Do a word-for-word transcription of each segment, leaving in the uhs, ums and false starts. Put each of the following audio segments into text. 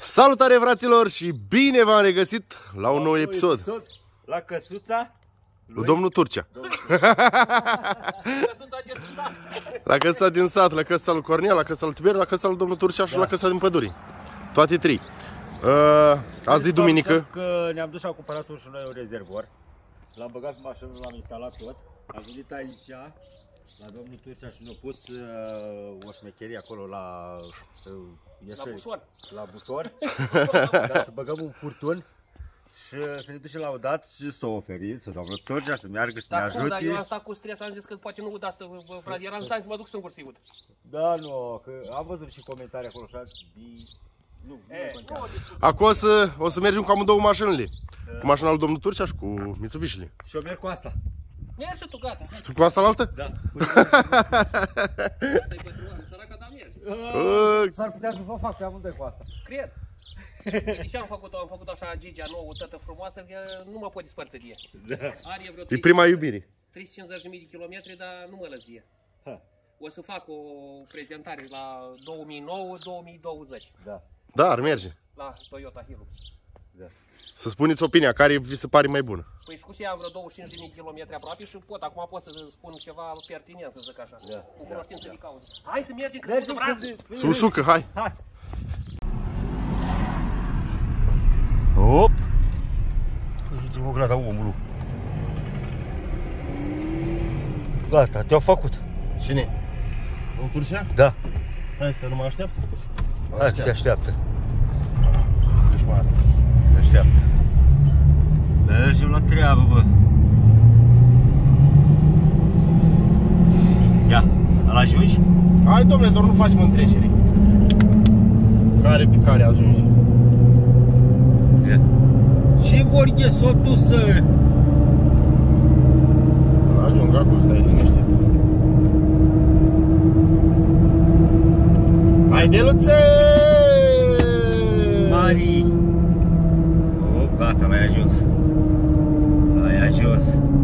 Salutare, fraților, și bine v-am regăsit la un nou episod, episod la căsuța lui domnul Turcea. La căsuța din sat, la căsuța lui Cornel, la căsuța lui Tiberiu, la căsuța lui domnul Turcea și da. La căsuța din păduri. Toate trei. Uh, azi e duminică. Că ne-am dus și am cumpărat și noi un rezervor. L-am băgat în mașină, l-am instalat tot. Am venit aici la domnul Turcea și ne-a pus uh, o șmecherie acolo la uh, la bușor. La bușor. Dar să băgăm un furtun și să ne ducem la o dat și să o oferim, să domnul Turcea să meargă și să ne ajute. Dar eu am stat cu stres, am zis că poate nu udați să vă frate, eram stai să mă duc singur sigur. Da, nu, că am văzut și comentarii acolo așa. Nu, nu Acum o să, o să mergem cu amândouă mașinile. Cu mașina lui domnul Turcea și cu Mitsubishi-le. Și eu merg cu asta. Mergi și tu, gata. Și tu cu asta la altă? Da. Asta e pentru oameni, săraca, dar mergi. S-ar putea să vă fac pe amândoi cu asta. Cred. De ce am făcut-o? Am făcut așa Gigia nouă, tătă frumoasă, că nu mă pot dispărți de ea. Da. Are vreo E prima iubire. trei sute cincizeci de mii de kilometri, dar nu mă lăs de ea. Ha. O să fac o prezentare la două mii nouă două mii douăzeci. Da. Da, ar merge. La Toyota Hilux. Da. Să spuneți opinia, care vi se pare mai bună. Păi cu ea am vreo douăzeci și cinci de mii de kilometri aproape și pot, acum pot să spun ceva pertinent, să zic așa. Da. Cu cunoștință de cauză. Hai să mergem, că Mergem, sunt brațe. Să usucă, hai. Hai. Op. Uite o grada omului. Gata, te-au făcut. Cine? Domnul Turcea? Da. Hai, stai, nu mă așteaptă? Hai, te așteaptă. Ești mare. Te așteaptă. Mergem la treabă, bă. Ia, îl ajungi? Hai, domnule, doar nu faci mântreșere. Care pe care ajungi? Ia. Ce vorbe s-o dus să... Ajung acolo, stai liniștit. Haide, Luțe! Mari! Oh, gata, l-ai ajuns. L-ai ajuns.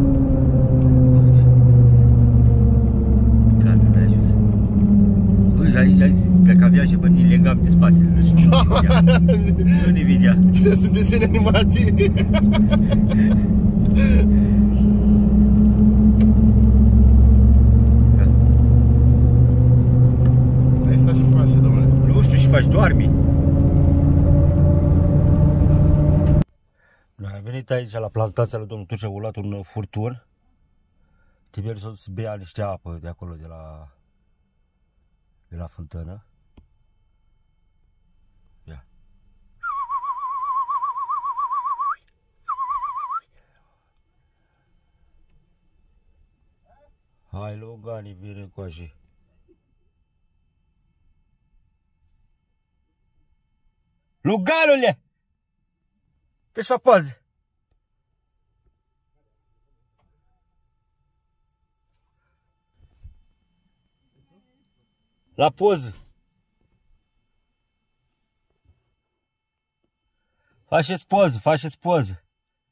Gata, l-ai ajuns. Băi, ai, ai zis, dacă avea ceva, ne legam de spatele. Nu ne vedea. Trebuie să desene animate. Asta și face, domnule. Nu știu, și faci, doarmi. Noi am venit aici la plantația lui domnul Turcea, a luat un furtun. Tiberiu să bea niște apă de acolo, de la, de la fântână. Ia. Hai, Lugani, vine cu așa. Luganule! Deci fac poză. La poză. Faceți poză, faceți poză.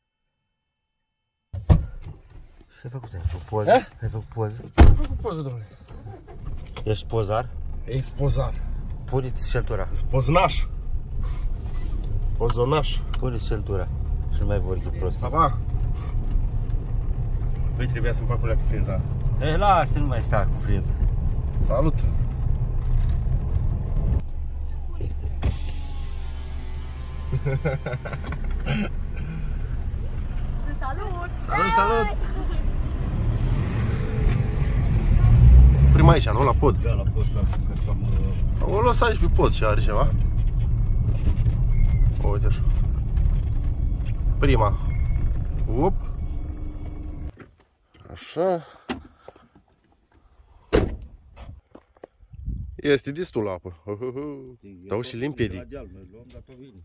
Ce ai făcut? Ai făcut poză? Eh? Ai făcut poză? Am făcut poză, domnule. Ești pozar? Ești pozar. Puneți centura. Spoznaș. Pozonaș. Puneți centura. Și nu mai vorbi prost. Aba. Păi trebuia să-mi fac ulea cu freza. Ei, lasă, nu mai sta cu freză. Salut! Salut! Salut, salut! Prima aici, nu? La pod. Da, la pod, ca să încărcăm... O lăsa aici pe pod și are ceva. O, uite așa. Prima. Op. Așa. Este destul apă. Dau și limpede. Noi luăm, dar tot vine.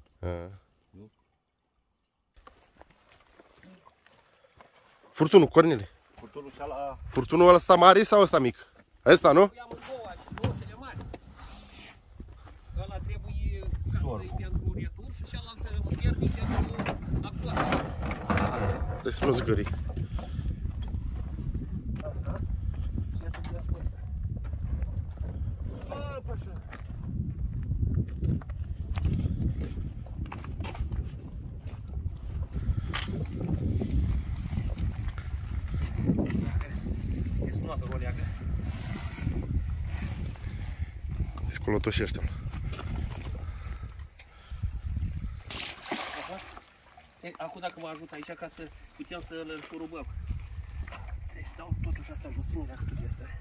Furtunul, Cornele. Furtunul și ala... Furtunul ăsta mare sau ăsta mic? Ăsta, nu? I-am în două, două cele mari. Ăla trebuie pentru retur și cealaltă pierde pentru absorbție. Deci să nu zgârii. Este toată roleagă. Scolotoșește-l. Acum dacă mă ajut aici ca să putem să-l șurubăm. Trebuie să dau totuși asta jos, dacă tot este.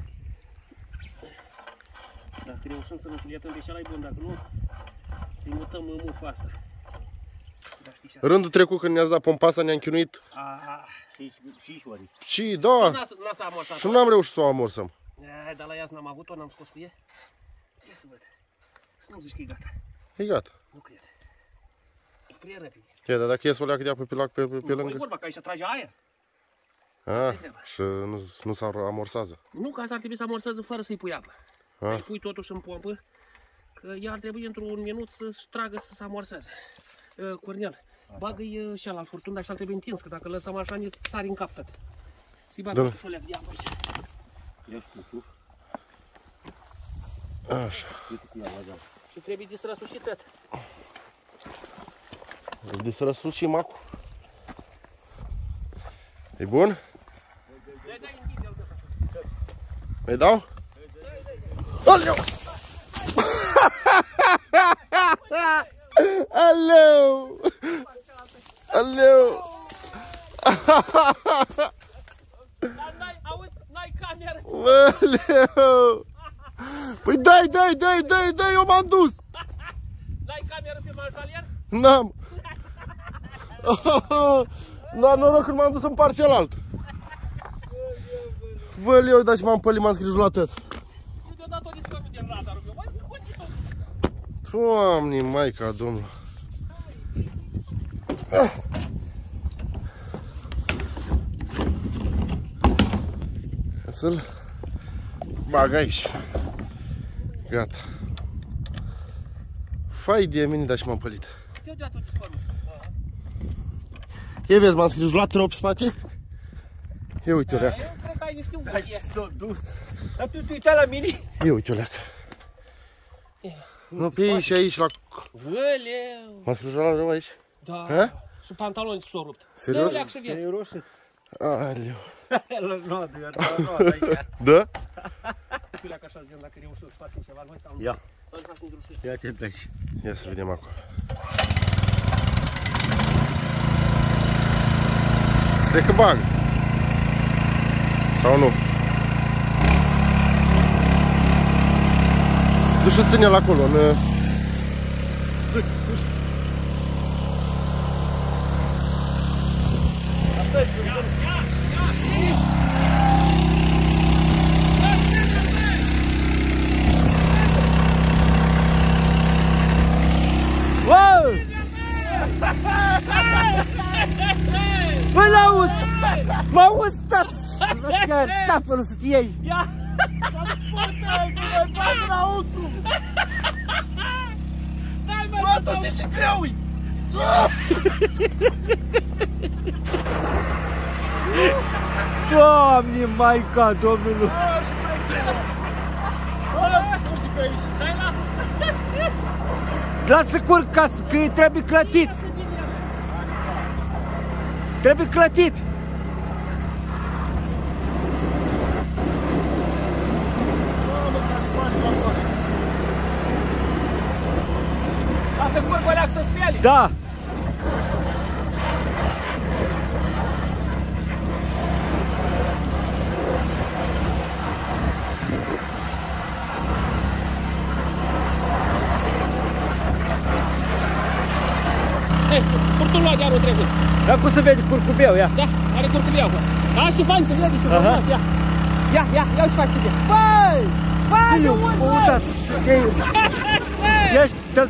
Dacă reușim să ne înfiletăm de cea-lai bun, dacă nu, să-i mutăm în mufa asta. Rândul trecut când ne-ați dat pompa asta, ne-am chinuit. Aha. Și ori. Și da. N-a amorsat. Și n-am reușit să o amorsăm. Dar la ea n-am avut-o, n-am scos cu ea. Ia să văd. Să nu zici că e gata. E gata. Nu cred. E prea repede. E, dar dacă ies o leacă de apă pe lac pe, pe, pe lângă. Nu, vorba că aici trage aer. Ah, și nu, nu se amorsează. Nu, că asta ar trebui să amorseze fără să-i pui apă. Ah. Îi pui totuși în pompă, că ea ar trebui într-un minut să-și tragă să se amorseze. Uh, Cornel, bagă-i și ala al furtun, dar și-al trebuie întins, că dacă lăsăm așa, ne sari în cap tot. Să-i bagă Da. totuși o leacă de apă aici. Ia-și cu tu. Așa. Uite cum i-a băgat. Și trebuie de să răsuși tot. De să răsuși macul. E bun? Dai, dai, întinde-l tot așa. Îi dau? Aleu! Aleu! Aleu! Dar n-ai, auzi, n-ai cameră. Aleu! Păi dai, dai, dai, dai, dai, eu m-am dus! N-ai cameră pe majalier? N-am! N-am noroc când m-am dus în par celălalt. Văleu, dar și m-am pălit, m-am scris la tăt. Eu deodată o dispărut din radarul meu. Băi, unde s-o dus? Doamne, maica Domnului. Să-l bag aici. Gata. Fai de mine, dar și m-am pălit. Deodată o dispărut. Ia vezi, m-am scris la trop spate. Ia uite o leacă. Eu cred că ai niște Hai, uvoie. s-o dus. Dar tu te uitai la mine? Ia uite o leacă. Nu, pe aici și aici la... Văleu! M-am scris la rău aici. Da. Ha? Și pantaloni s-au rupt. Serios? Dă-o leac și vezi. E roșit. Aleu. La nodă, iar la nodă aici. Da? Tu leac așa, zi, dacă reușim să facem ceva noi sau nu. Ia. Sau nu facem drușit. Ia te pleci. Ia să vedem acum. Cred că bag. Sau nu? Du și ține-l acolo, în... Wow! Bă, l-auzi! M-auzi, tap! Chiar țapă, nu să te iei! Ia! Stai, mă, bă, tu știi ce greu-i! Doamne, Maica Domnului! Stai, lasă! Lasă curg ca să- că trebuie clătit! Trebuie clătit! Lasă curgă leac să speli! Da! Hei, furtul lua de anul trecut. Dar cum se vede curcubeu, ia! Da, are curcubiau. Da, și fain să vede și Aha. frumos, ia. Ia, ia, ia și faci cu tine. Băi! Băi, de unde, băi? Uitați! Ești... te-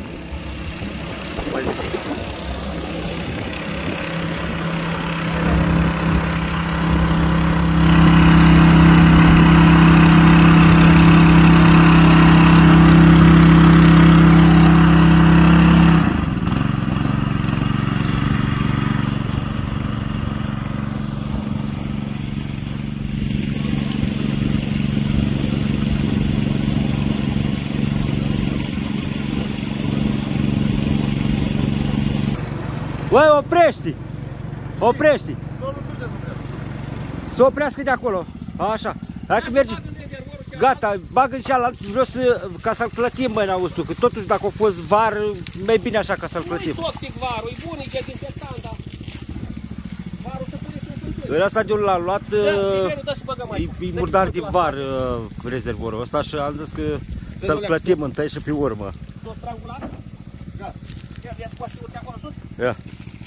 Băi, oprești! Oprești! Să oprească de acolo. Așa. Hai că merge. Gata, bagă în cealaltă, vreau să, ca să-l plătim, băi, n-auzi tu, că totuși dacă a fost var, mai bine așa ca să-l plătim. Nu-i toxic varul, e bun, e dezinfectant, dar varul se pune în Ăsta de unde l-am luat, da, e, e murdar de var rezervorul ăsta și am zis că să-l plătim întâi și pe urmă. Tot strangulat? Gata. Ia, poți să urci acolo sus? Ia.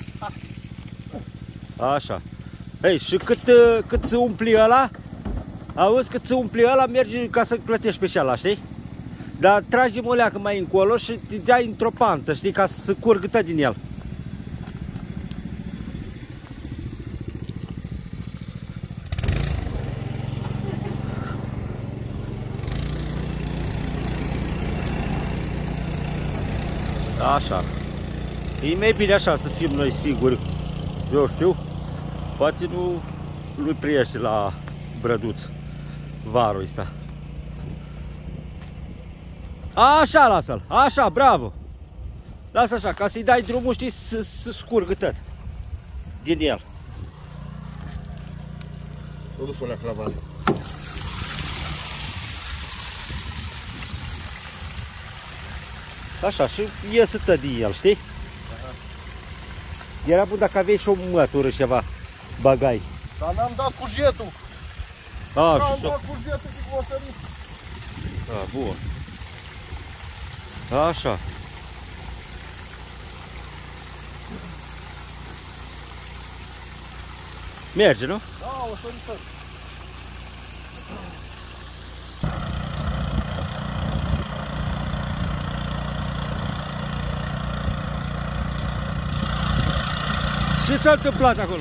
Așa. Hei, și cât, cât se umpli ăla, auzi, cât se umpli ăla, mergi ca să plătești pe ceala, știi? Dar tragi o leacă mai încolo și te dai într-o pantă, știi, ca să curgă tot din el. Așa. E mai bine așa să fim noi siguri. Eu știu. Poate nu lui priește la Brăduț varul ăsta. Așa, lasă-l. Așa, bravo. Lasă așa, ca să-i dai drumul, știi, să, să scurgă tot din el. O dus o leacă la vale. Așa, și iese tot din el, știi? Aha. Era bun dacă aveai și o mătură ceva, bagai. Dar n-am dat cu jetul. A, n-am și dat cu jetul și cu o sărit. A, bun. Așa. Merge, nu? Da, o sărit tot. Ce s-a întâmplat acolo?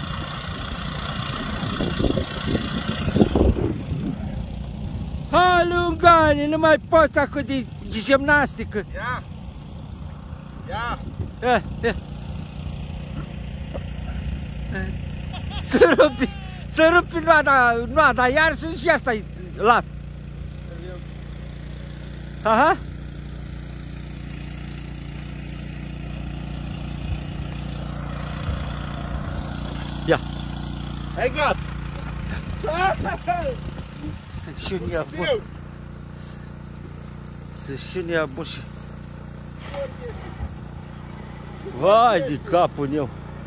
Hai, Lungane, nu mai poți acum de gimnastică. Ia! Ia! Ia, ia. Să rupi, să rupi noada, noada iar și asta-i lat. Aha. Ia. Ai gata! Să și unii bun. Să și unii bun și... Vai de capul meu.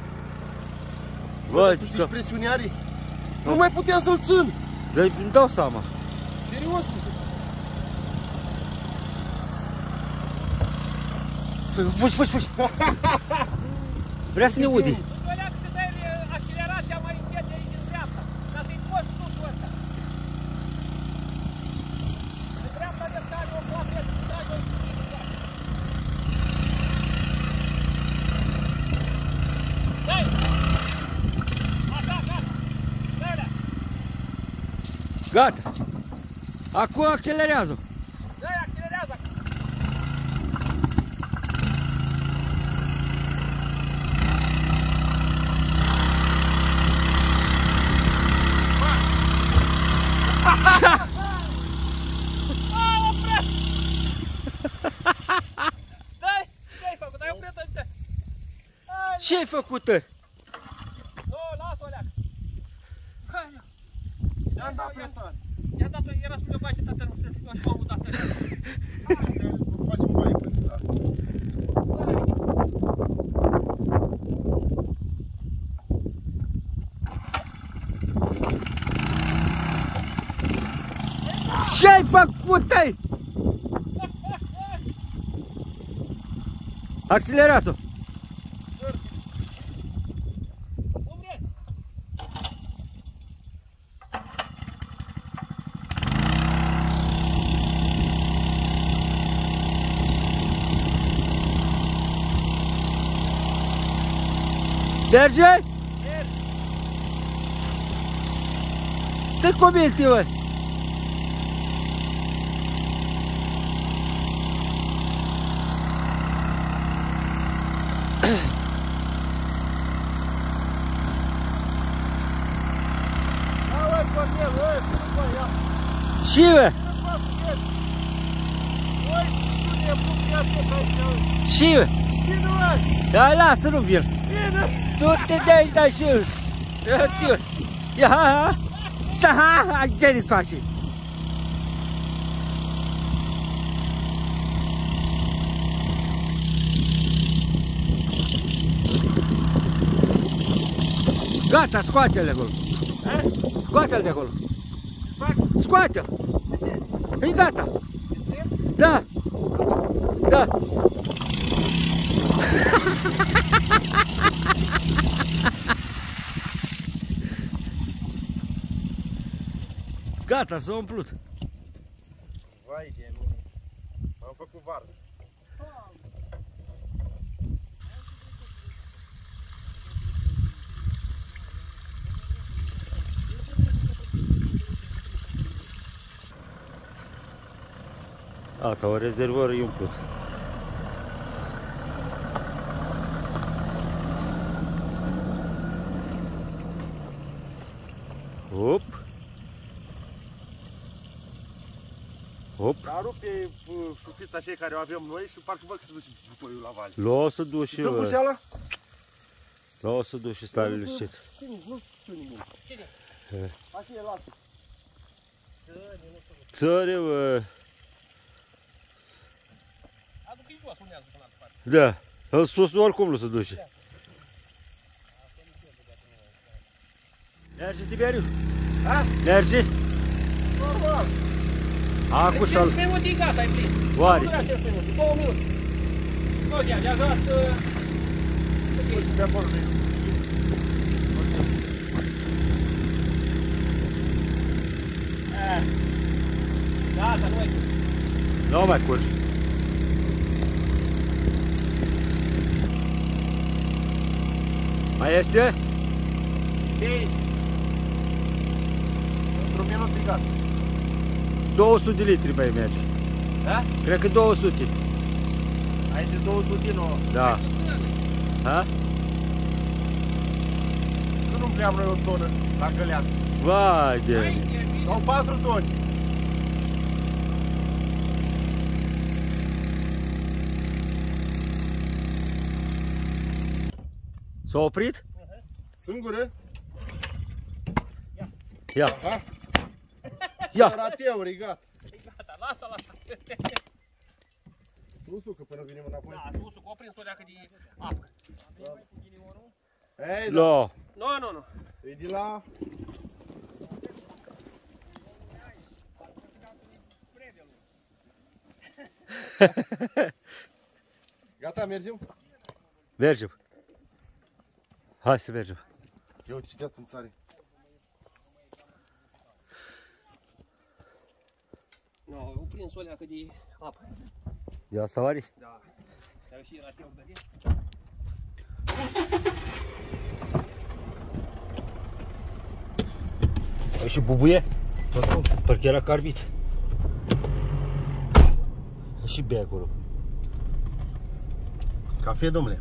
Vai Tu de știi cap. presiunea are? Nu mai puteam să-l țin! Dar îmi dau seama. Serios? Fugi, fugi, fugi. Vrea să ne udi. Accelerația mai încet de aici în dreapta, ca să-i scoți tutul ăsta. În dreapta de stai o coapie, stai o schimbă. Dai! Așa, gata! Dai-le! Gata. Acum accelerează. Dai, accelerează! Ce-ai făcut? Nu, lasă-o leacă. I-am dat presă. I-am dat-o, era să-mi bagi tată în sânt, eu așa m-am mutat așa. Facem baie pe sat. Ce-ai făcut? Accelerați-o. Merge? Merge. Te comenti, mă. Și, mă. Și, mă. Hai, lasă, nu vin. Tu te dai de jos. Ia, ha, ha, ha, ha, ce-ți faci? Gata, scoate-l de acolo. Scoate-l de acolo. Scoate-l. E gata. Da. Da. Gata, s-a umplut. Vai de mine. M-am făcut varză. Gata, o rezervor e umplut. Hop. Hop. Dar rupe șutița cei care o avem noi și parcă văd că se duce butoiul la vale. L-o să duci și... Dă cu șeala? L-o să duci și stai liniștit. Nu știu nimic. Cine? Așa e lasă. Țăre, bă. Adu-i jos, unează până altă parte. Da. În sus oricum nu se duce. Merge, Tiberiu? Da? Merge? Normal. Acum și-al... cincisprezece minute e gata, e plin. Oare? Nu durează cincisprezece minute, două minute. Nu, ia, ia jos... De acolo nu e. Gata, nu mai curge. Nu mai curge. Mai este? Ei! Într-un minut e gata. două sute de litri mai merge. Da? Cred că două sute. Aici e două sute nouă. Da. Ha? Că nu pleam noi o tonă la găleată. Vai de... Sau patru toni. S-a oprit? Singură? Ia. Ha? Ia. Rateuri, e gata. Gata, lasă, lasă. Nu sucă până venim înapoi. Da, susul, că o prins o leacă de apă. Ei, da. No. Nu, nu, nu. E de la... Gata, mergem? Mergem. Hai să mergem. Ia uite, știați în țară. Nu, o prins o leacă de apă. Ia asta oare? Da. Dar și rateu de aici. E și bubuie? Parcă era carbit. E și bea acolo. Cafea, domnule.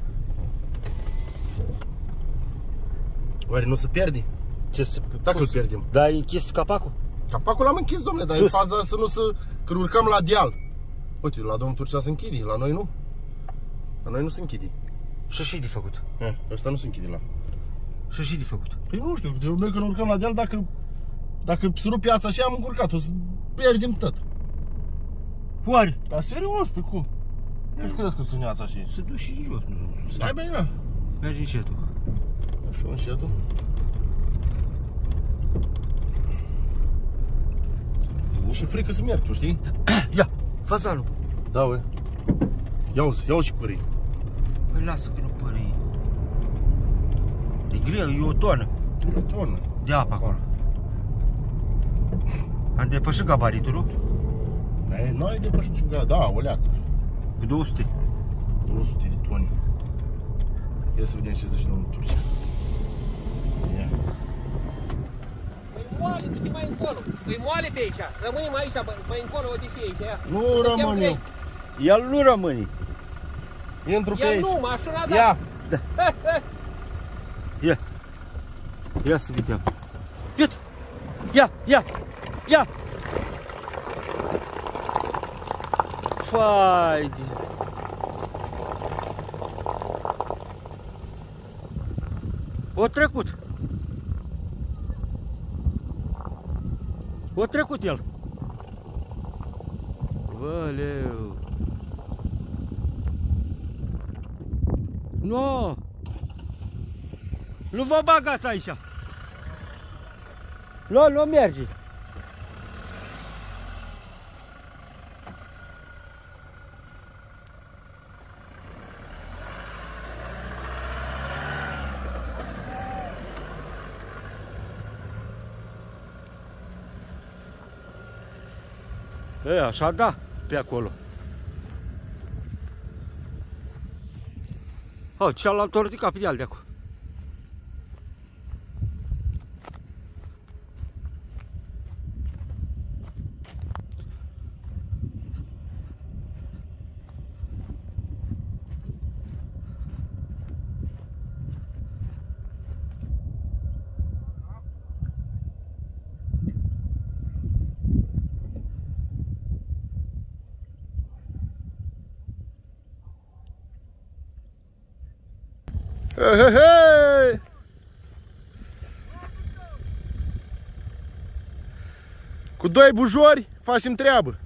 Oare nu se pierde? Ce să... Dacă îl pierdem. Da, ai închis capacul? Capacul l-am închis, domnule, dar Sus. e faza să nu se... Când urcăm la deal. Uite, la domnul Turcea se închide, la noi nu. La noi nu se închide. Și și de făcut. Eh, ăsta nu se închide la. Și și de făcut. Păi nu știu, de noi când urcăm la deal, dacă... Dacă se rup piața și am încurcat, o să pierdem tot. Oare? Dar serios, pe cum? Nu crezi că țineața așa? Se duce și jos, nu sus. Hai bine, ia. Merge încetul. Așa încetul. Și frică să merg, tu știi? Ia, fazanul. Da, băi. Ia uzi, ia uzi și pării. Păi lasă că nu pări. E greu, e o tonă E o tonă. de apă acolo. Am depășit gabaritul, nu? Ei, noi depășim și da, o leacă. Cu două sute. două sute de toni. Ia să vedem ce zice domnul Turcea. Ia. Păi moale, du-te mai încolo. Păi moale pe aici. Rămânem aici, mai încolo, o deși aici, ia. Nu Suntem rămân trei. eu. El nu rămâne. Intru pe Ia aici. nu, mașina, da. Ia. Ia. Ia să vedem. Ia. Ia, ia. Ia. Fai de... O trecut. O trecut el. Văleu. Nu. Nu vă bagați aici. Nu, nu merge. E, așa da, pe acolo. Oh, cealaltă ridicat pe deal de acolo. Hei, hei, hei! Cu doi bujori facem treabă.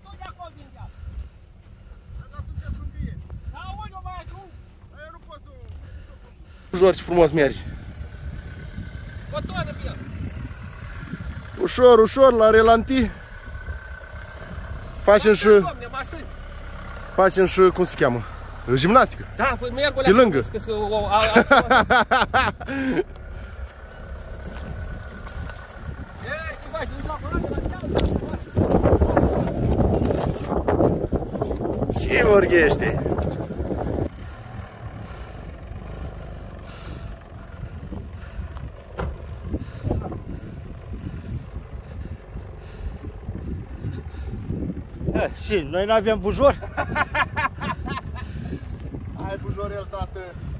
Bujor, ce frumos merge. Ușor, ușor, la relanti. Facem și... Facem și, cum se cheamă? Gimnastică. Da, păi merg pe lângă. Și vorghește. E, și noi n-avem bujor? Hai bujorel, tată.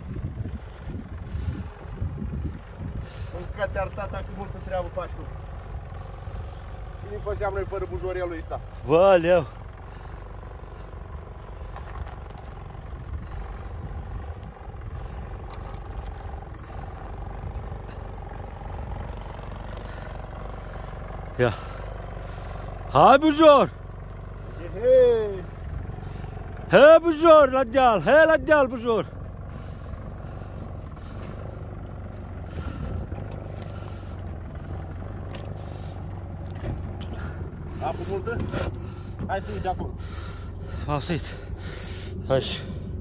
Încă te-ar tata cât multă treabă faci tu. Cine făceam noi fără bujorelul ăsta? Văleu. Ia. Hai bujor! Hei! Hei bujor, la deal, hei la deal bujor! Apă multă? Hai să uite acolo. Asta uite. Așa.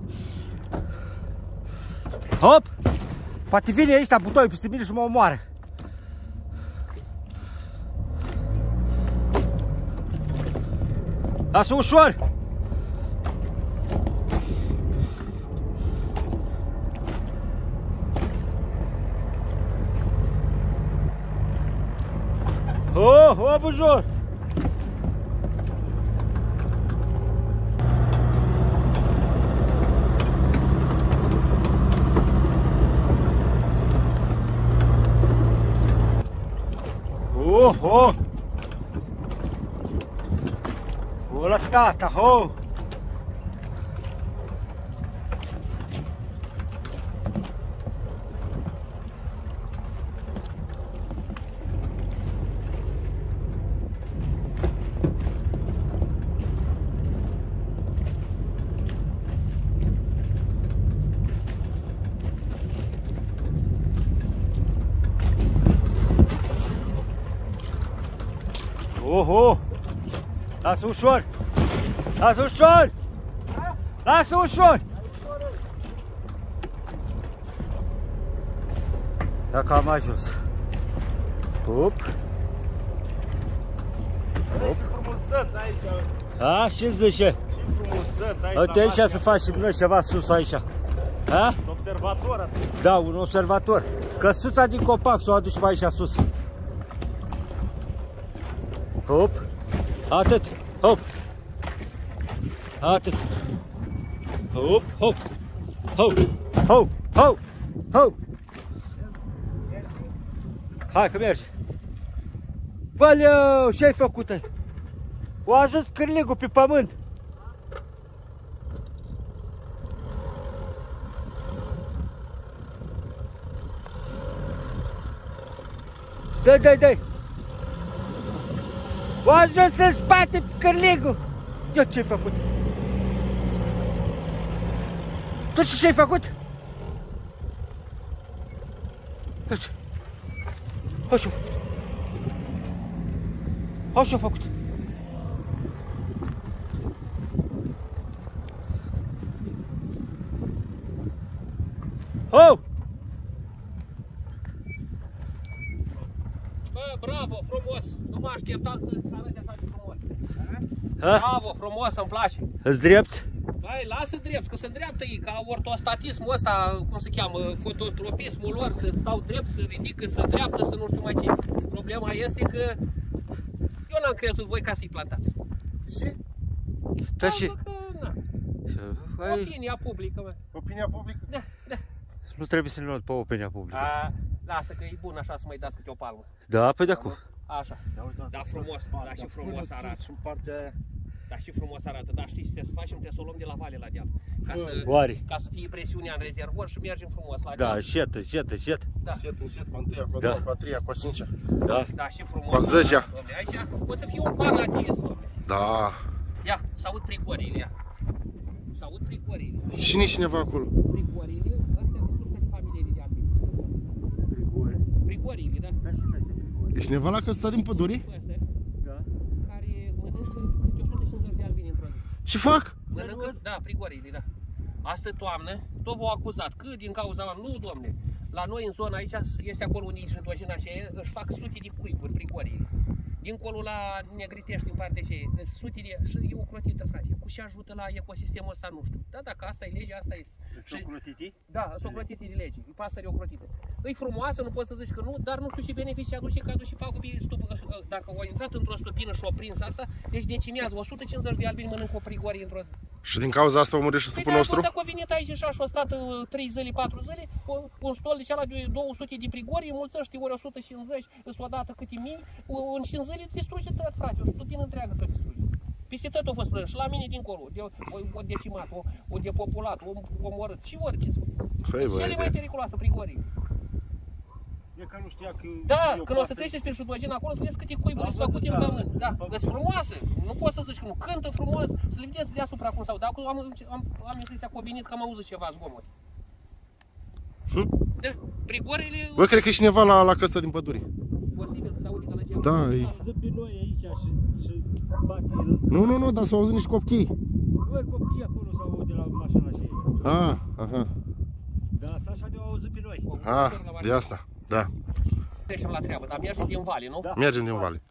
Hop! Poate vine ăsta butoi peste mine și mă omoară. Lasă ușor! Oh, oh, bujor! Oh, oh! Oh, la tata, oh! Oho! Lasă ușor! Lasă ușor! Lasă ușor! Dacă am ajuns. Hop! Hop! Și frumuseț aici. A, ce zice? Și frumuseț aici. Uite aici să facem noi ceva sus aici. A? Un observator atunci. Da, un observator. Căsuța din copac s-o aducem aici sus. Hop! Atât! Hop! Atât! Hop! Hop! Hop! Hop! Hop! Hop! Hai că mergi! Băleu, ce-ai făcut? O ajuns cârligul pe pământ! Dă, dă, dă! O ajuns în spate cârligul. Eu ce-ai făcut? Tu ce-ai făcut? Așa. Așa a făcut. Oh! Bă, bravo, frumos. Nu mă așteptam să arate așa de frumos. Ha? Bravo, frumos, îmi place. Îți drept? Hai, lasă drept, că se îndreaptă ei, ca ortostatismul ăsta, cum se cheamă, fototropismul lor, să stau drept, să ridică, să dreaptă, să nu știu mai ce. Problema este că eu n-am crezut voi ca să-i plantați. Și? Da, și... Că, na, Hai, opinia publică, mă. Opinia publică? Da, da. nu trebuie să ne luăm pe opinia publică. A, lasă că e bun așa să mai dați câte o palmă. Da, pe de acum. Așa. Da, frumos, da, și frumos arată. Și în partea aia. Da, și frumos arată, dar știi, trebuie să facem, trebuie să o luăm de la vale la deal. Ca să, Oare? ca să fie presiunea în rezervor și mergem frumos la Da, deal. jetă, jetă, jetă. Da. Set în set, cu a întâia, cu a Da. doua, cu a treia, cu a cincea. Da. Da, și frumos. Cu a zecea. Dom'le, aici o să fie un paradis, dom'le. Da. Ia, s-aud prigorile, ia. S-aud prigorile. Cine cineva acolo? Prigorile, astea sunt toate familiile de albini. Prigorile, da. E cineva la căsuța din pădure? Păsări Da. care mănâncă câte o sută cincizeci de albini într-o zi. Și fac? Mănâncă, da, prigorile, da. Astă toamnă, tot v-au acuzat. Că din cauza la... Nu, domne. La noi în zona aici, este acolo unde ești dojina și își fac sute de cuiburi, prigorile. Dincolo la Negritești, în partea ce e, sute de... Și e ocrotită, frate. Cu ce ajută la ecosistemul ăsta, nu știu. Da, dacă asta e legea, asta este. Și- Da, sunt ocrotite de lege, e pasăre ocrotită. E frumoasă, nu poți să zici că nu, dar nu știu ce beneficii aduce, că aduce pagubiri. Dacă au intrat într-o stupină și au prins asta, deci decimează o sută cincizeci de albini mănâncă o prigorie într-o zi. Și din cauza asta a murit și Păi stupul da, nostru? dacă a venit aici și așa și a stat uh, trei zile, patru zile, o- un stol de cealaltă de două sute de prigorii, înmulțești ori o sută cincizeci, îți o dată câte mii, o- în cinci zile îți distruge tot, frate, o stupină întreagă tot distruge. Peste tot a fost prânz, și la mine dincolo, de, o, o decimat, o, o depopulat, o omorât, și ori Hăi, cele băi, mai de... periculoasă prigorii. E că nu știa că... Da, eu când o să pasă- treceți prin Șudogin acolo, să vedeți câte cuiburi Am s-au făcut din văzut, da. pământ. Da, Am sunt frumoase, nu poți să zici că nu, cântă frumos, să le vedeți deasupra cum s-au. Dar acolo am, am, am impresia că a venit că am auzit ceva zgomot. Hm? Da, prigorile, Bă, cred că e cineva la, la căsuța din pădure. posibil că se aude gălăgia. Da, e... Am văzut pe noi aici și, și bate... Nu, nu, nu, dar s-au auzit niște copchii. Băi, copiii acolo s-au auzit de la mașina și ei. Ah, aha. Da, asta așa ne-au auzit pe noi. Ah, de asta. Da. Trecem la treabă, dar mergem din vale, nu? Da. Mergem din vale.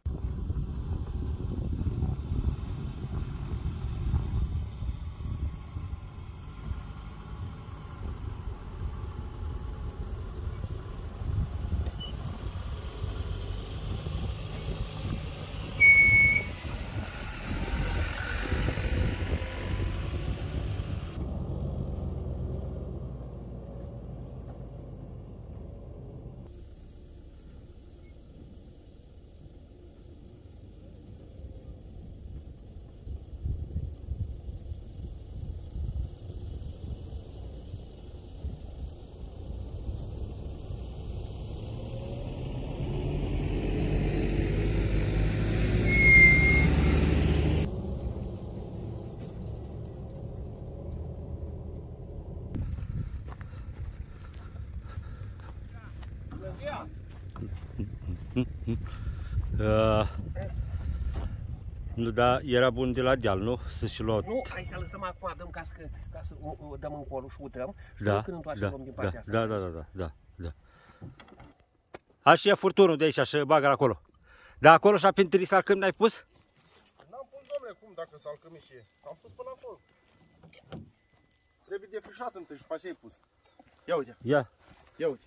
Uh, nu, da, era bun de la deal, nu? Să și luau... Nu, hai să lăsăm acum, dăm ca să, ca să o, o dăm încolo și utăm și Da, când întoarcem da, luăm din da, partea asta. da, da, da, da, da, da. Așa ia furtunul de aici și bagă acolo. Dar acolo și-a pinterii sarcăm n-ai pus? N-am pus, domnule, cum dacă s-a alcămit și am pus până acolo. Trebuie defrișat întâi și după aceea ai pus. Ia uite, Ia. ia uite.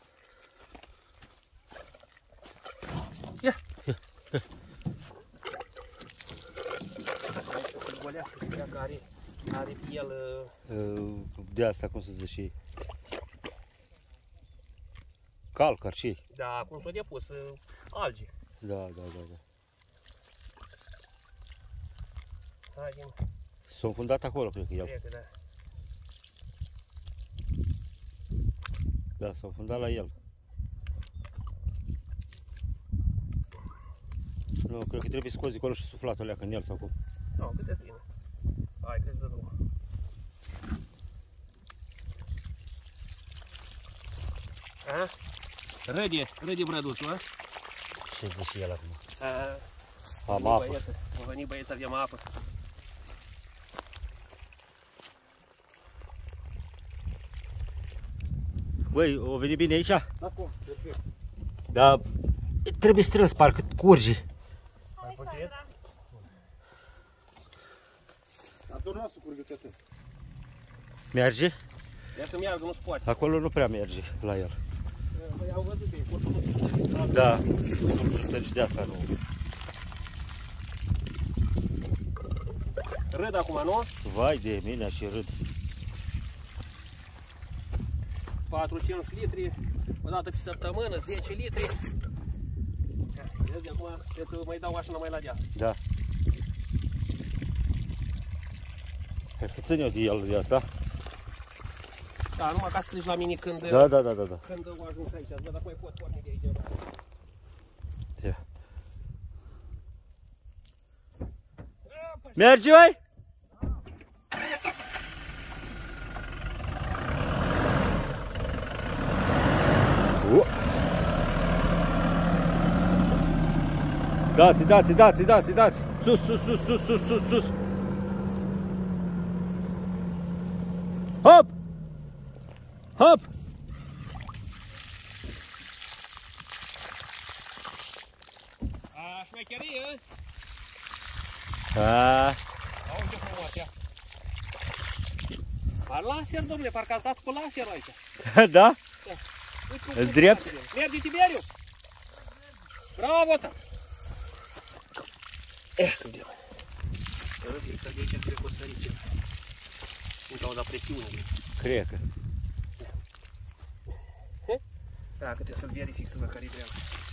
Ia! Să golească pe ea că are, are piel... Uh, De asta, cum să zice și ei. Calcar și ei. Da, cum s-o depus, uh, alge. Da, da, da, da. Hai din... S-a înfundat acolo, cred că el. Cred că da. Da, s-a înfundat la el. Nu, cred că trebuie scoți acolo și suflatul alea în el sau cum. Nu, câte bine. Hai, că-ți dă drumul. A? Râde, râde brăduțul, a? Ce zice și el acum? A, Am apă. Vă veni băieți, avem apă. Băi, o venit bine aici? Da, cum? Perfect. Dar trebuie strâns, parcă curge. Mai puțin? Dar tot nu o să curgă atât. Merge? Ia să meargă, nu-ți poate. Acolo nu prea merge la el. Păi au văzut ei, cursul nu. Da, nu de asta nu. Râd acum, nu? Vai de mine și râd. patru cinci litri, o dată pe săptămână, zece litri. Vezi, acum trebuie să mai dau așa mai la deal. Da. Cred că ține-o de el de asta. Da, numai ca să treci la mine când, Da, da, da, da, da. când o ajung aici. Văd dacă mai pot porni de aici. Ia. Mergi, băi? Dați, dați, dați, dați, dați. Sus, sus, sus, sus, sus, sus, sus. Hop! Hop! A, șmecherie, A, auzi ce frumos ea. Ar laser, domnule, parcă ați dat cu laser aici. da? Uite cum Îți se drept? face. Merge, Tiberiu! Bravo, ta! Eh, suntem. Râde, că de aici trebuie cu sărice. Din cauza presiunii. Cred că. Da, că trebuie să-l verific să văd care-i treaba.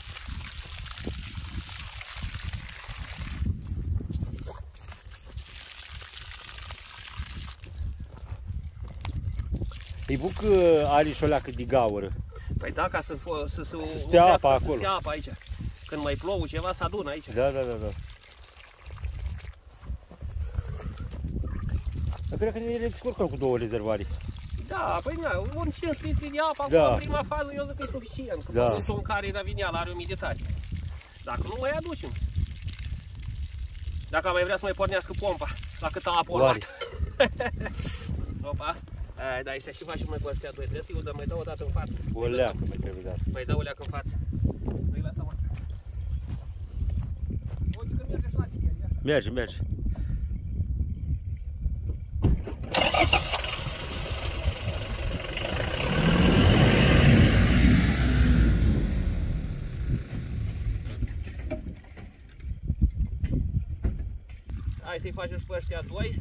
E bun că are și o leacă de gaură. Păi da, ca să, să, să, Să stea apa acolo. Să stea apa aici. Când mai plouă ceva, să adună aici. Da, da, da, da. Dar cred că ne descurcăm cu două rezervarii. Da, păi da, un cinci litri de apă, Da. acum în prima fază eu zic că e suficient. Că Da. momentul în care Ravineal are umiditate. Dacă nu, mai aducem. Dacă mai vrea să mai pornească pompa, la câtă apă o luat. Opa. Ai, da, ăștia și facem noi cu ăștia doi. Trebuie să-i udăm, mai dau o dată în față. O leacă mai trebuie dat. Mai dau o leacă în față. Nu-i lăsa, mă. Uite că merge și la tine, ia. Merge, merge. Hai să-i facem și pe ăștia doi.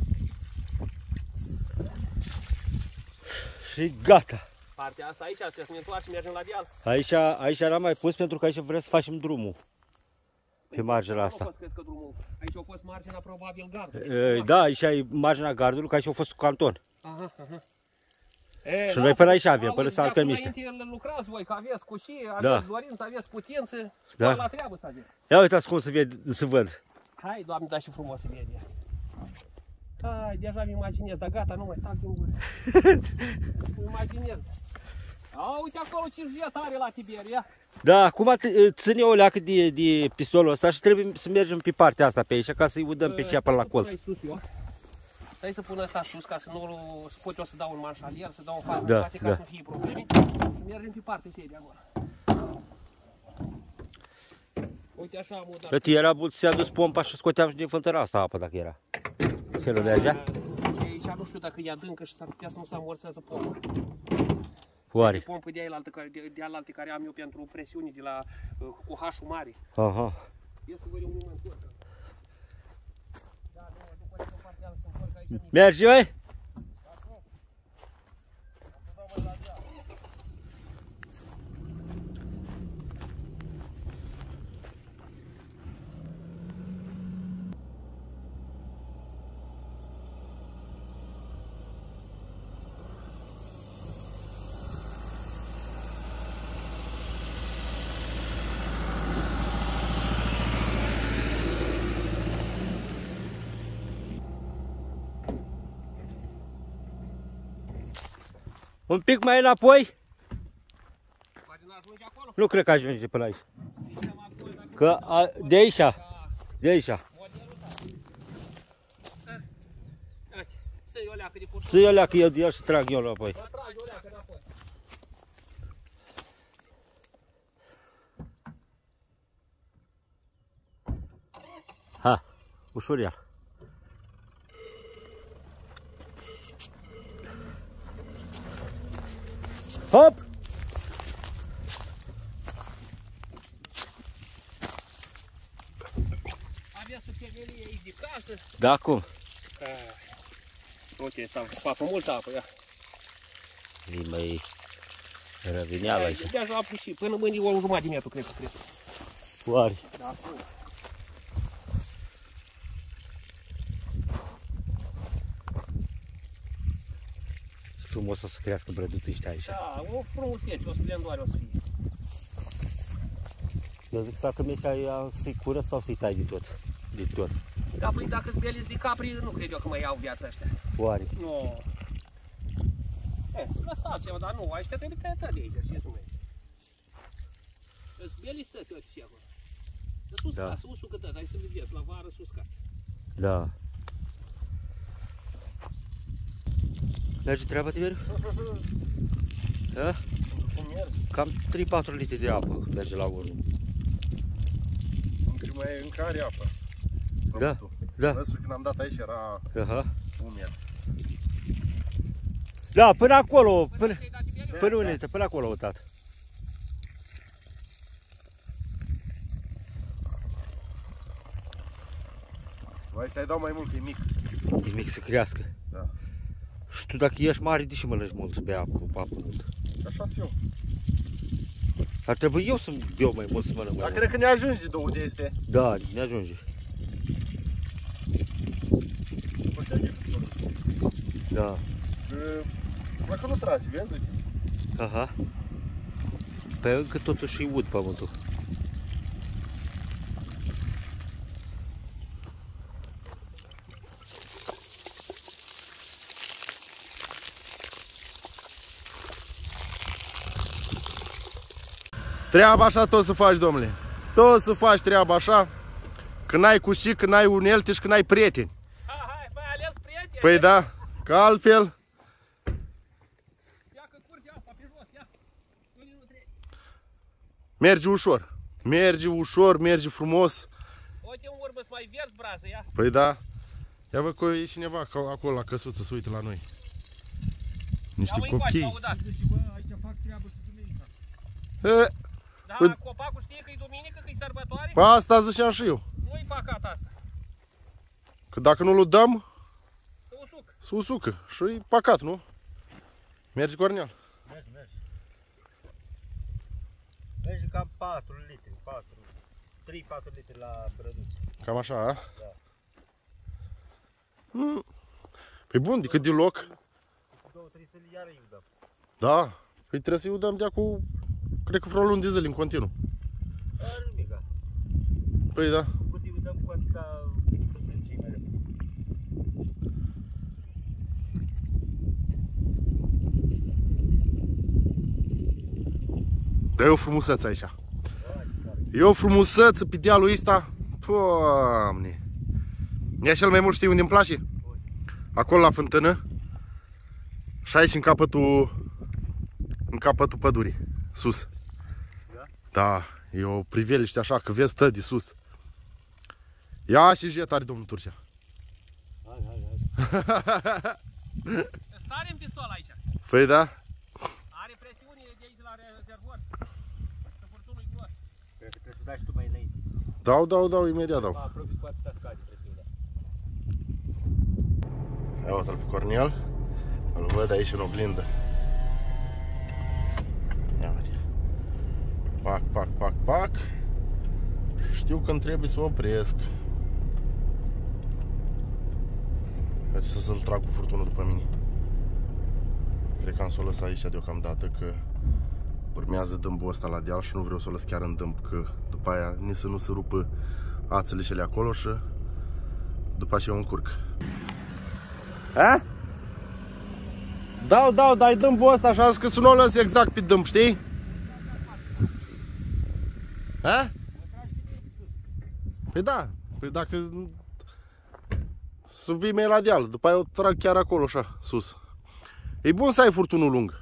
Și gata. Partea asta aici, trebuie să ne întoarcem, mergem la deal. Aici, aici n-am mai pus pentru că aici vrem să facem drumul. Pe marginea Nu a asta. fost, cred că, drumul. Aici a fost marginea, probabil, gardul. E, Da, aici e marginea gardului, că aici a fost canton. Aha, aha. E, Și noi până aici avem, până să alcăm niște. Înainte lucrați voi, că aveți cu și, Da. aveți dorință, aveți putință. Da. La treabă să aveți. Ia uitați cum se, ved, se văd. Hai, Doamne, da și frumos să vede. Hai, deja îmi imaginez, dar gata, nu mai tac din gură. Îmi imaginez. A, uite acolo ce jet are la Tiberia. Da, acum ține o leacă de, de pistolul ăsta și trebuie să mergem pe partea asta pe aici ca să-i udăm pe cea până la colț. Stai să pun ăsta sus ca să nu să pot eu să dau un marșalier, să dau un față Da, ca da. să nu fie probleme. Mergem pe partea aceea de acolo. Uite așa am udat. Uite, era bun să se adus pompa și scoteam și din fântâna asta apă dacă era. Ce nu mergea? Aici nu știu dacă e adâncă și s-ar putea să nu se amorsează pompa. Oare? Pompă de ailaltă, de, de alaltă care am eu pentru presiuni de la uh, cu H-ul mare. Aha. Ia să văd eu unul mai încurcă. Da, nu, după ce în partea altă să întorc aici. Mergi, băi? Un pic mai înapoi? Poate n-ajunge acolo. Nu cred că ajunge până aici. Că a, de aici, de aici. Să-i o leacă de pur. Să-i o leacă eu de el și trag eu înapoi. Tragi o leacă înapoi. Ha, ușor iar. Hop! Avea să temelie aici de casă. Da, cum? Uite, asta papă multă apă, ia. E mai răvineală aici. Deja a pus și până mâine o jumătate de metru, cred că trebuie. Oare? Da, acum. Frumos o să crească brăduții ăștia aici. Da, o frumusețe, o splendoare o să fie. Eu zic să că ăștia să-i curăț sau să-i tai de tot? De tot. Da, păi dacă speliți de capri, nu cred eu că mai iau viața ăștia. Oare? Nu. E, lăsați-o, dar nu, ăștia trebuie tăiat de aici, știți cum e. Îți beli stă tot și acolo. Să uscați, să usucă tot, hai să vedeți, la vară să uscați. Da. Merge treaba, Tiberiu? Da? Cum merge? Cam trei patru litri de apă merge la unul. Încă mai încă are apă. Da, da. Văzut, când am dat aici era Aha. umed. Da, până acolo, până, Păi, dați-i bine, până unde, până acolo, o tată. Vai, stai dau mai mult, că e mic. E mic să crească. Da. Și tu dacă ești mare, de ce mănânci mult să bei apă, cu apă mult? Așa sunt eu. Ar trebui eu să beau mai mult să mănânc mai Dar mult. cred că ne ajunge două de este. Da, ne ajunge. Da. Dacă nu tragi, vezi? Aha. Pe încă totuși îi ud pământul. Treaba așa tot să faci, domnule. Tot să faci treaba așa. Când ai cușic, când ai unelte și când ai prieteni. hai, hai, mai ales prieteni. Păi da, că altfel Ia că curge apa pe jos, ia. Nu, nu trebuie. merge ușor. Merge ușor, merge frumos. Uite în urmă să mai verzi brază, ia. Păi da. Ia văd că e cineva acolo la căsuță să uită la noi. Niște Ia mă încoace, copii. m-au dat. Aici fac treabă și duminica. E, Da, Păi- copacul știe că e duminică, că e sărbătoare? pe asta ziceam și eu. Nu-i păcat asta. Că dacă nu-l dăm, Să usuc. se usucă. Și e păcat, nu? Merge, Cornel. Merge, merge. Merge cam patru litri, patru, trei patru litri la brăduț. Cam așa, a? Da. Mm. Păi bun, decât de loc. două trei zile iară îi udăm. Da. Păi trebuie să-i udăm de acum, cred că vreo luni de zile în continuu. Are nimica. Păi da. Cât îi udăm cu atâta cei mai repede. Dar e o frumusețe aici. E o frumusețe pe dealul ăsta. Doamne. Ea cel mai mult știi unde îmi place? Acolo la fântână. Și aici în capătul în capătul pădurii, sus. Da? Da, e o priveliște așa, că vezi stă de sus. Ia și jet are domnul Turcea. Hai, hai, hai. Stare în pistol aici. Păi da. Are presiune de aici la rezervor. Să furtunul-i gros. Cred că trebuie să dai și tu mai înainte. Dau, dau, dau, imediat dau. Mă apropii cu atâta scade presiunea. Ia uite-l pe Cornel. Îl văd aici în oglindă. Ia uite. Pac, pac, pac, pac. Știu când trebuie să opresc. Hai să să-l trag cu furtunul după mine. Cred că am să o lăs aici deocamdată, că urmează dâmbul ăsta la deal și nu vreau să o lăs chiar în dâmb, că după aia nici să nu se rupă ațele și alea acolo și după aceea o încurc. A? Dau, dau, dai dâmbul ăsta așa, că să nu o lăs exact pe dâmb, știi? Ha? Păi da, păi dacă să vii mai la deal, după aia o trag chiar acolo așa, sus. E bun să ai furtunul lung.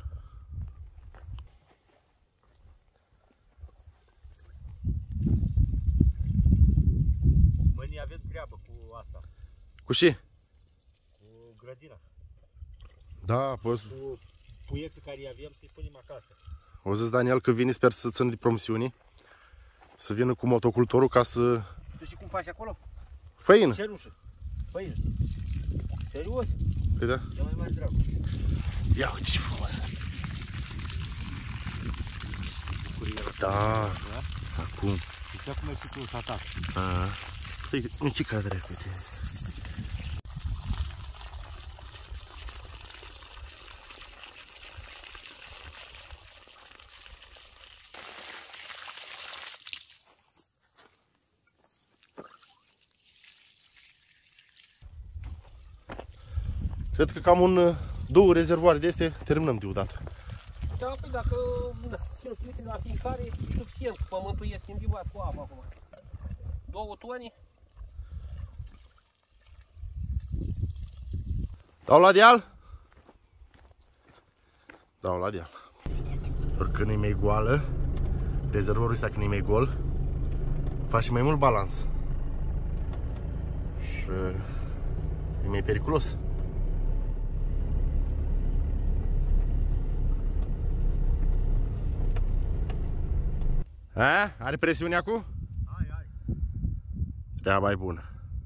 Mâine avem treabă cu asta. Cu ce? Cu grădina. Da, poți. Cu puieții care îi avem să-i punem acasă. O zis Daniel că vine, sper să țină de promisiuni. Să vină cu motocultorul ca să... Tu știi cum faci acolo? Făină. Cerușă. Făină. Serios? Păi da. E mai mare dragă. Ia uite ce frumoasă. Da. Acum. Deci acum ai și tu să atac. Aha. Păi, nu ce cadre, uite. Cred că cam un două rezervoare de astea terminăm deodată. Da, păi dacă cinci litri la fiecare, e suficient. Pământul este imbibat cu apă acum. Două toni. Dau la deal? Dau la deal. Ori când e mai goală, rezervorul ăsta când e mai gol, face mai mult balans. Și e mai periculos. A? Are presiune acum? Ai, ai. Treaba e bună.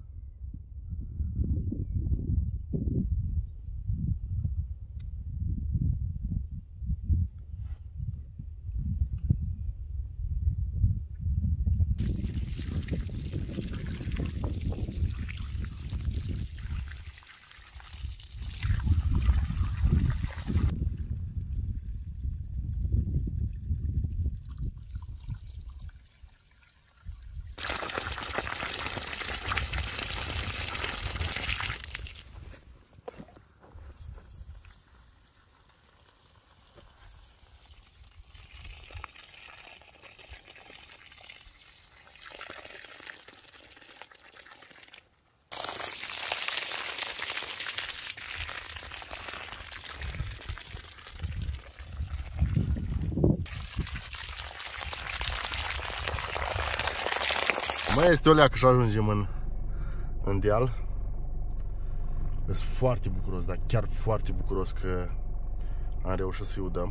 Mai este o leacă și ajungem în, în deal. Sunt foarte bucuros, dar chiar foarte bucuros că am reușit să-i udăm.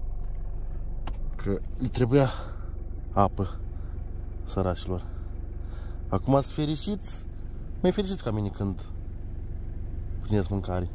Că îi trebuia apă săracilor. Acum ați fericiți, mai fericiți ca mine când primeți mâncare.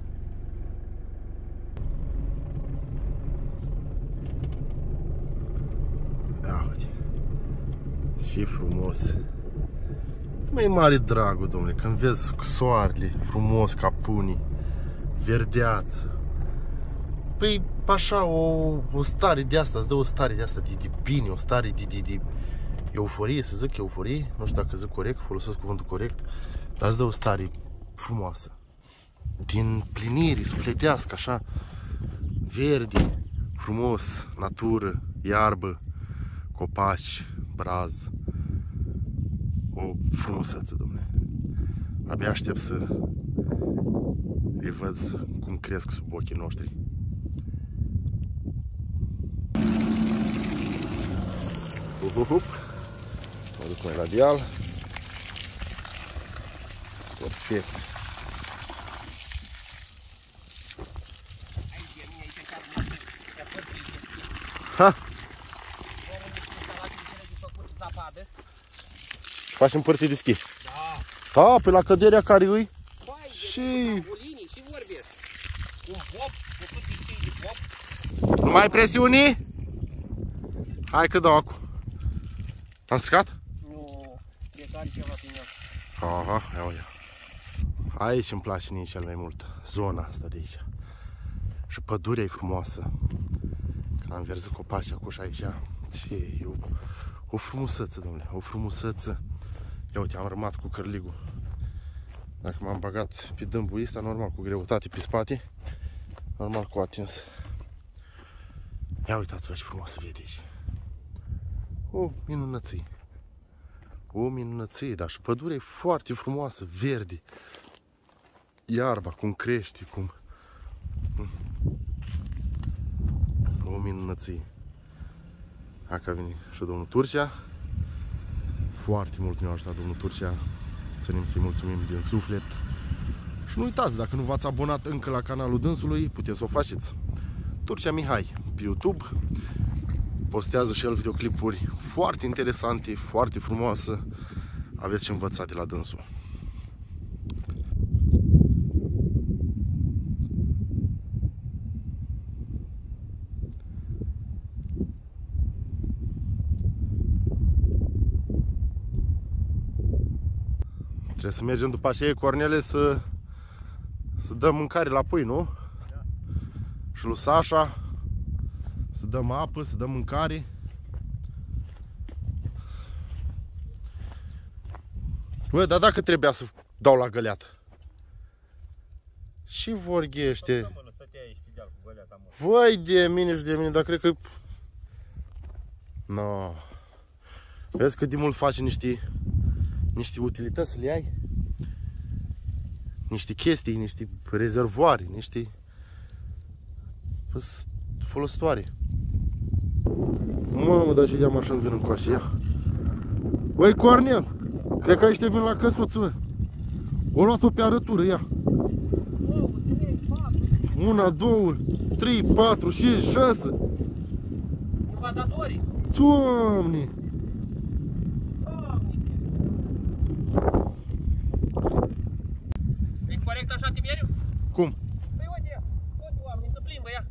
Ia uite, ce frumos. Mai mare dragul, domnule, când vezi soarele frumos ca punii, verdeață. Păi așa o, o stare de asta, îți dă o stare de asta de, de bine, o stare de, de, de euforie, să zic euforie, nu știu dacă zic corect, folosesc cuvântul corect, dar îți dă o stare frumoasă, din plinire, sufletească, așa, verde, frumos, natură, iarbă, copaci, braz. O frumusețe, domnule. Abia aștept să îi văd cum cresc sub ochii noștri. Hup, hup, hup. Mă duc mai la deal. Perfect. Ha! Faci împărții de schi. Da. A, pe la căderea care îi și... și vorbesc. Un bob, făcut de schi de bob. Nu mai presiuni? Hai că dau acum. Am stricat? Nu, e care ceva prin el. Aha, ia uite. Aici îmi place mie cel mai mult. Zona asta de aici. Și pădurea e frumoasă. Când am verzit copaci acum și aici. Și e o, o frumusețe, domnule, o frumusețe. Ia uite, am rămas cu cărligul. Dacă m-am bagat pe dâmbul ăsta, normal, cu greutate pe spate, Normal cu atins. Ia uitați-vă ce frumos se vede aici. O minunăție. O minunăție, dar și pădurea e foarte frumoasă, verde. Iarba, cum crește, cum... O minunăție. Hai că vine și domnul Turcea. Foarte mult ne-a ajutat domnul Turcea. Ținem să-i mulțumim din suflet. Și nu uitați, dacă nu v-ați abonat încă la canalul dânsului, puteți să o faceți. Turcea Mihai, pe YouTube. Postează și el videoclipuri foarte interesante, foarte frumoase. Aveți ce învăța de la dânsul. Trebuie să mergem după aceea, Cornele, să, să dăm mâncare la pui, nu? Da. Și lui Sașa să dăm apă, să dăm mâncare. Bă, dar dacă trebuia să dau la găleată? Și vorghește. Vai de mine și de mine, dar cred că... No. Vezi cât de mult face niște, niște utilități să le ai? Niște chestii, niște rezervoare, niște folositoare. Mamă, dar și de-am așa îmi vin încoace, ia. Băi, Cornel, cred că aici te vin la căsuță, bă. O luat-o pe arătură, ia. Una, două, trei, patru, cinci, șase. Invadatorii. Doamne! E corect așa, Tiberiu? Cum? Păi uite, uite oamenii se plimbă, ia.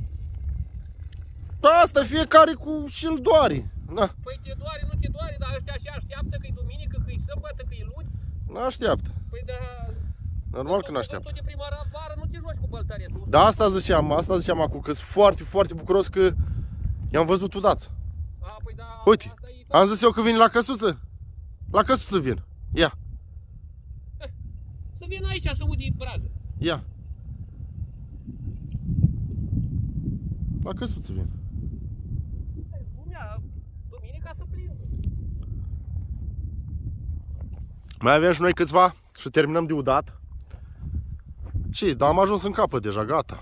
Asta fiecare cu și-l doare. Na. Păi te doare, nu te doare, dar ăștia așa așteaptă că e duminică, că e sâmbătă, că e luni. Nu așteaptă. Păi da... Normal că nu așteaptă. Tu de prima vară nu te joci cu băltaretul. Da, asta ziceam, asta ziceam acum, că sunt foarte, foarte bucuros că i-am văzut udați. A, păi da, uite, asta e... am zis eu că vin la căsuță. La căsuță vin. Ia. Să vin aici să udi brază. Ia. La căsuță vin. Lumea, duminica să plimbă. Mai avem și noi câțiva și terminăm de udat. Ce? Dar am ajuns în capăt deja, gata.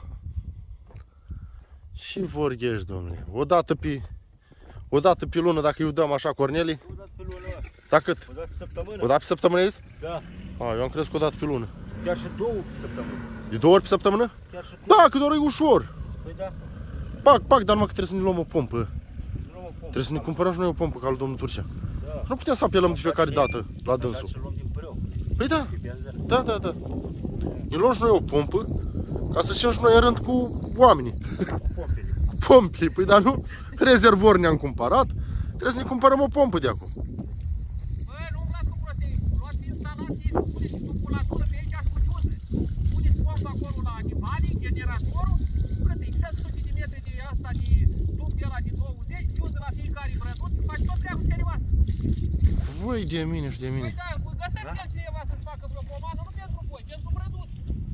Și vorghești, domnule. O dată pe... O dată pe lună, dacă îi udăm așa, Corneli? O dată pe lună. Da cât? O dată pe săptămână. O dată pe săptămână ești? Da. A, eu am crezut că o dată pe lună. Chiar și două pe săptămână. De două ori pe săptămână? Chiar și două. Da, că doar e ușor. Păi da. Pac, pac, dar numai că trebuie să ne luăm o pompă. Nu mă pompă. Trebuie să ne cumpărăm și noi o pompă ca lui domnul Turcea. Da. Nu putem să apelăm de fiecare dată la dânsul. Să luăm din părău. Păi da, da, da, da. Ne luăm și noi o pompă ca să știm și noi în rând cu oamenii. Cu pompele. Păi dar nu rezervor ne-am cumpărat. Trebuie să ne cumpărăm o pompă de acum. Băi, nu umblați cu prostii. Luați instalații și puneți tubulatură pe aici și cu diuze. Puneți pompa acolo la animalii, generatorul. Cât e? șase sute de metri de asta, de tub de ăla de douăzeci, diuze la fiecare brăduț și faci tot treabă serioasă. Voi de mine și de mine. Păi da, găsește el cineva să-și facă vreo pomană, nu pentru voi, pentru brăduț.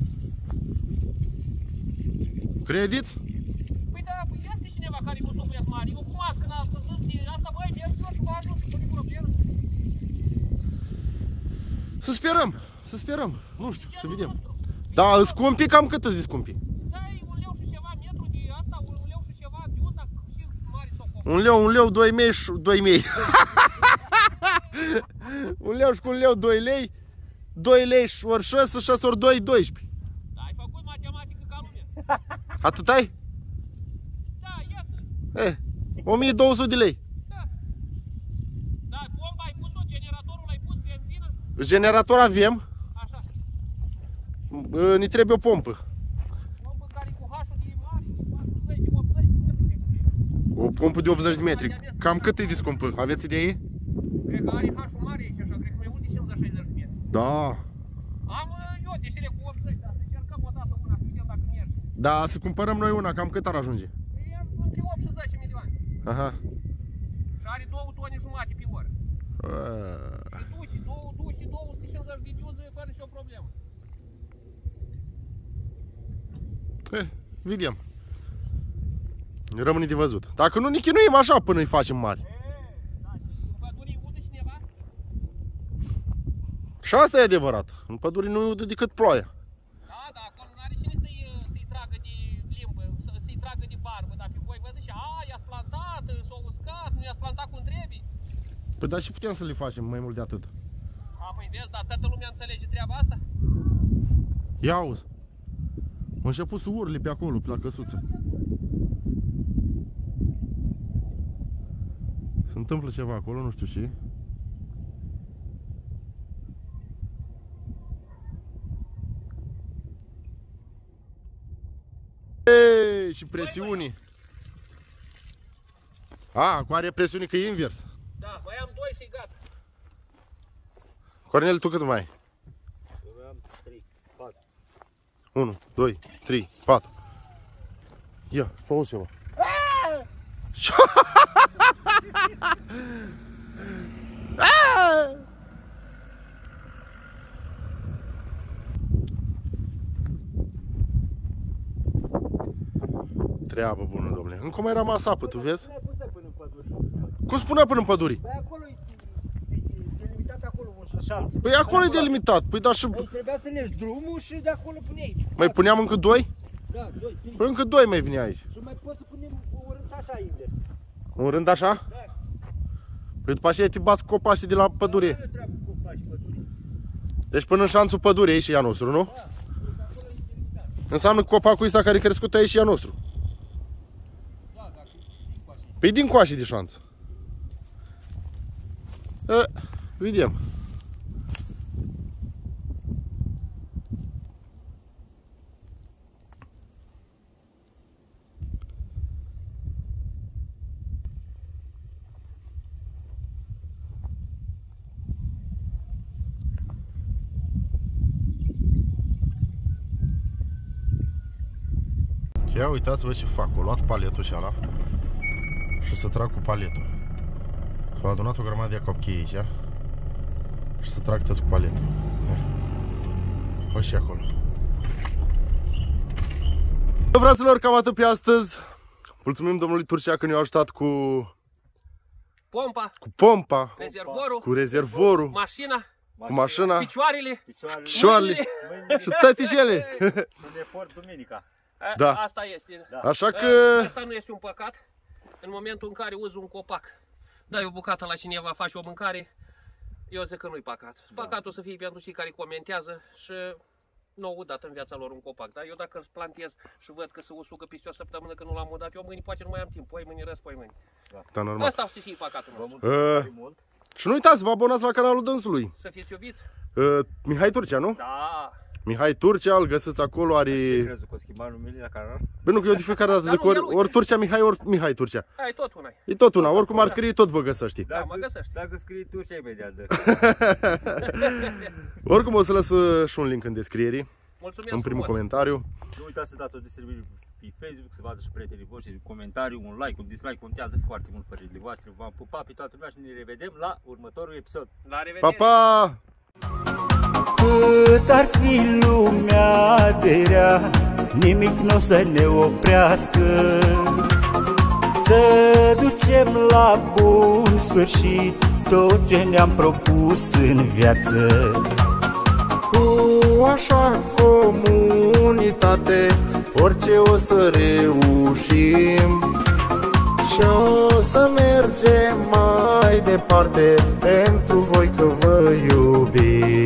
Credeți? Păi da, păi este cineva care cu suflet mare. Eu cum azi, când a zis de asta, băi, merg eu și vă ajut, nu e problemă. Să sperăm, să sperăm. Nu știu, să vedem. Da, scumpi, cam cât îți scumpi? Da, e un leu și ceva metru de asta, un leu și ceva de uza și mari socom. Un leu, un leu, doi mei și doi mei. Un leu și cu un leu, doi lei. Doi lei și ori șase, șase ori doi, doisprezece. Da, ai făcut matematică ca lumea. Atât ai? Da, iasă. Eh, o mie două sute de lei. Da. Da, pompa ai pus-o, generatorul l-ai pus, benzină? Generator avem. Așa. Ne trebuie o pompă. Pompă care cu hașul de mare, de patruzeci, de optzeci de metri. O pompă de optzeci de metri. Cam cât e de scumpă? Aveți idee? Cred că are hașul mare aici, așa, cred că mai mult de cincizeci șaizeci de metri. Da. Am eu deșere cu optzeci, dar să încercăm o dată una, să vedem dacă merge. Da, să cumpărăm noi una, cam cât ar ajunge? E între opt și zece milioane. Aha. Și are două tone jumate pe oră. A... Și duci, două duci, două sute cincizeci de diuze fără nicio problemă. Eh, vedem. Rămâne de văzut. Dacă nu ne chinuim așa până îi facem mari. Și asta e adevărat. În pădure nu udă decât ploaia. Da, da, acolo nu are cine să-i să tragă de limbă, să-i tragă de barbă. Dar pe voi vă zice, a, i-ați plantat, s-au uscat, nu i-ați plantat cum trebuie. Păi dar și putem să le facem mai mult de atât. A, păi vezi, dar toată lumea înțelege treaba asta? Ia auzi. Am început să urli pe acolo, pe la căsuță. Se întâmplă ceva acolo, nu știu ce. Ei, și presiunii. A, cu are presiuni că e invers. Da, mai am doi și gata. Cornel, tu cât mai ai? Eu am trei, patru. unu, doi, trei, patru. Ia, fă o ceva. Treabă bună, domnule. Încă mai rămas apă, tu vezi? Cum spunea până în păduri? Păi acolo e delimitat acolo un șanț. Păi acolo e delimitat. Păi da și... Aici trebuia să legi drumul și de acolo pune aici. Mai puneam încă doi? Da, doi, trei. Păi încă doi mai vine aici. Și mai poți să punem un rând și așa invers. Un rând așa? Da. Păi după aceea te bați copașii de la pădure. Nu treabă cu copaci pădurii. Deci până în șanțul pădurii e și ea nostru, nu? Da, deci acolo e delimitat. Înseamnă că copacul ăsta care e crescut aici și ea nostru. Da, dacă e din coace. Păi din coașii de șanță. E, vedem. Ia uitați-vă ce fac, o luat paletul și ala și să trag cu paletul. S-au adunat o grămadă de copchii aici și să trag toți cu paletul. O și acolo. Fraților, cam atât pe astăzi. Mulțumim domnului Turcea că ne-a ajutat cu Pompa, cu pompa, rezervorul, cu rezervorul, mașina, cu mașina, picioarele, Picioarele. șoarele și tăticele. Un efort duminica. A, Da. asta este. Da. Așa că Asta nu este un păcat în momentul în care uzi un copac. Dai o bucată la cineva, faci o mâncare, eu zic că nu-i păcat. Păcatul să fie pentru cei care comentează și nu au udat în viața lor un copac. Dar eu dacă îl plantez și văd că se usucă peste o săptămână că nu l-am udat, eu mâine poate nu mai am timp, poi mâine răs, poi mâine. da, normal. Asta să fie păcatul Vă nostru. mulțumesc Uh. mult. Și nu uitați, vă abonați la canalul dânsului. Să fiți iubiți? Uh, Mihai Turcea, nu? Da. Mihai Turcea, îl găsiți acolo, are... Crezut că o schimba numele la canal? Bă, nu, că eu de fiecare dată Dar zic nu, ori, el uite. ori Turcea Mihai, ori Mihai Turcea. Ai tot una. E tot una, oricum ar scrie, tot vă găsești. Da, mă găsești. Dacă scrii tu, ce imediat dă. Oricum o să lăs uh, și un link în descriere, Mulțumesc în primul frumos. comentariu. Nu uitați să dați o distribuire pe Facebook, să vadă și prietenii voștri, un comentariu, un like, un dislike, contează foarte mult părerile voastre. V-am pupat pe toată lumea și ne revedem la următorul episod. La revedere. Pa, pa! Cât ar fi lumea de rea, nimic nu o să ne oprească. Să ducem la bun sfârșit tot ce ne-am propus în viață. Cu așa comunitate, orice o să reușim și o să mergem mai departe pentru voi că vă iubim.